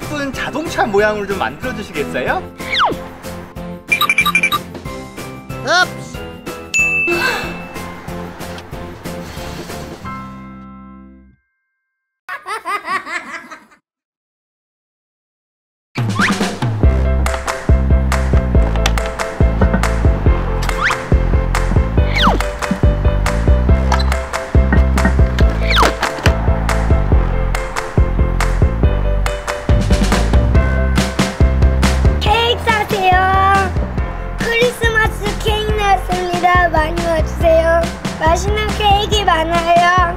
예쁜 자동차 모양으로 좀 만들어 주시겠어요? 읍스. 많이 와주세요. 맛있는 케이크 많아요.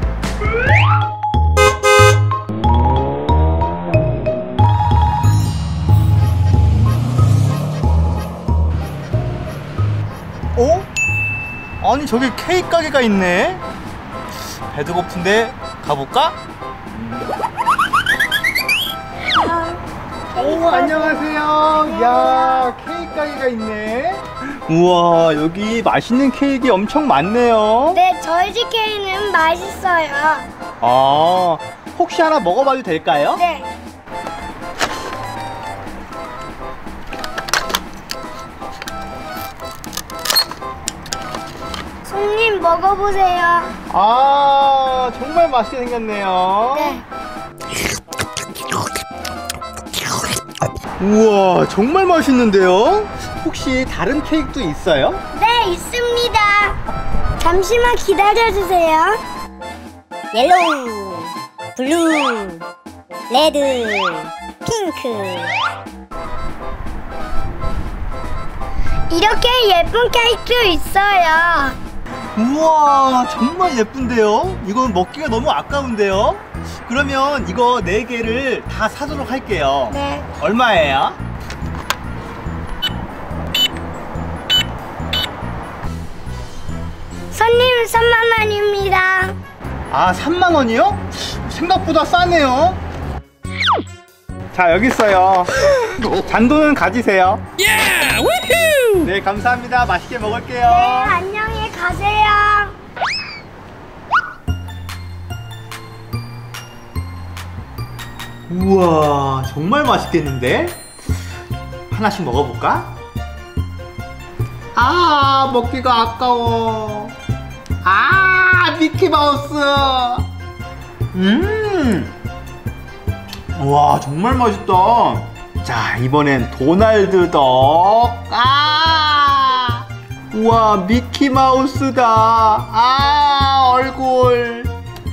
어? 아니 저기 케이크 가게가 있네. 배도 고픈데 가볼까? 오, 안녕하세요. 야, 케이크 가게가 있네. 우와, 여기 맛있는 케이크 엄청 많네요. 네, 저희 집 케이크는 맛있어요. 아, 혹시 하나 먹어봐도 될까요? 네. 손님 먹어보세요. 아, 정말 맛있게 생겼네요. 네. 우와, 정말 맛있는데요? 혹시 다른 케이크도 있어요? 네, 있습니다. 잠시만 기다려주세요. 옐로우, 블루, 레드, 핑크. 이렇게 예쁜 케이크도 있어요. 우와, 정말 예쁜데요? 이건 먹기가 너무 아까운데요? 그러면 이거 4개를 다 사도록 할게요. 네. 얼마예요? 손님 3만 원입니다. 아, 3만 원이요? 생각보다 싸네요. 자, 여기 있어요. 잔돈은 가지세요. 네, 감사합니다. 맛있게 먹을게요. 네, 안녕히 가세요. 우와, 정말 맛있겠는데? 하나씩 먹어볼까? 아, 먹기가 아까워. 아, 미키마우스. 우와, 정말 맛있다. 자, 이번엔 도날드 덕. 아, 우와, 미키마우스다. 아, 얼굴.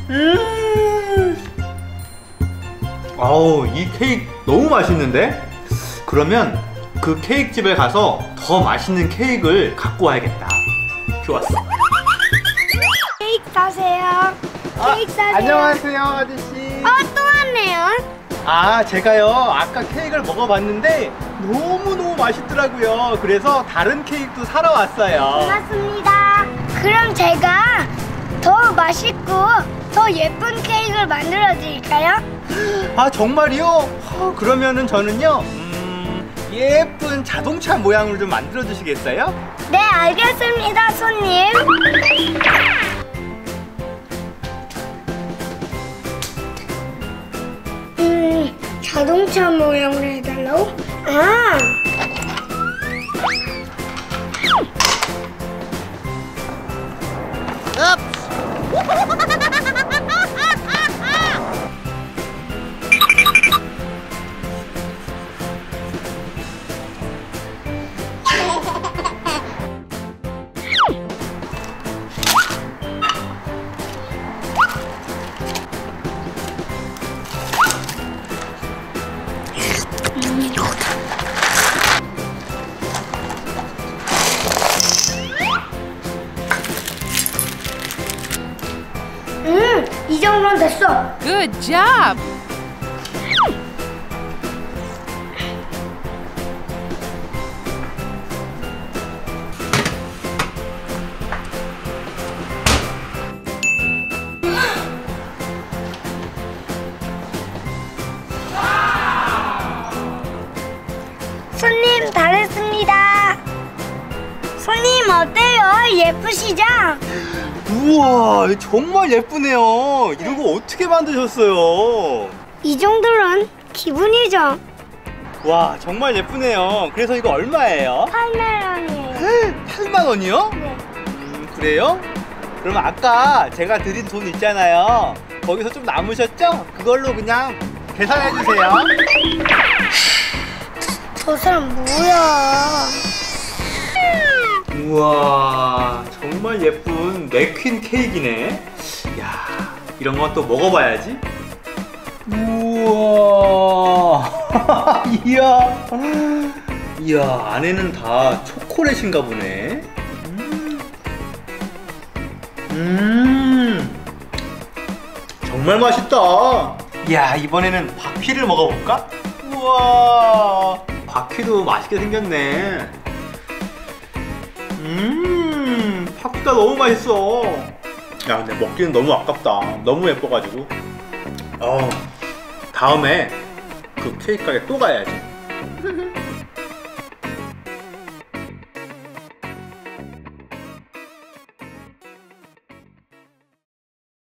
아우, 이 케이크 너무 맛있는데? 그러면 그 케이크 집에 가서 더 맛있는 케이크를 갖고 와야겠다. 좋았어. 케이크 사세요. 케이크 사세요. 안녕하세요, 아저씨. 또 왔네요. 아, 제가요, 아까 케이크를 먹어봤는데 너무너무 맛있더라고요. 그래서 다른 케이크도 사러 왔어요. 고맙습니다. 그럼 제가 더 맛있고 더 예쁜 케이크를 만들어 드릴까요? 아, 정말이요? 그러면은 저는요, 예쁜 자동차 모양으로 좀 만들어 주시겠어요? 네, 알겠습니다, 손님. 자동차 모양으로 해달라고? 아! 이 정도면 됐어. Good job! 손님 다 됐습니다. 손님 어때요? 예쁘시죠? 우와, 정말 예쁘네요. 이런 거 어떻게 만드셨어요? 이 정도는 기분이죠. 와, 정말 예쁘네요. 그래서 이거 얼마예요? 8만원이에요. 8만 원이요? 네. 그래요? 그러면 아까 제가 드린 돈 있잖아요. 거기서 좀 남으셨죠? 그걸로 그냥 계산해 주세요. 저 사람 뭐야? 우와, 정말 예쁜 맥퀸 케이크네. 야, 이런 건 또 먹어봐야지. 우와, 이야, 안에는 다 초콜릿인가 보네. 정말 맛있다. 야, 이번에는 바퀴를 먹어볼까? 우와, 바퀴도 맛있게 생겼네. 바퀴가 너무 맛있어. 야, 근데 먹기는 너무 아깝다. 너무 예뻐가지고. 다음에 그 케이크 가게 또 가야지.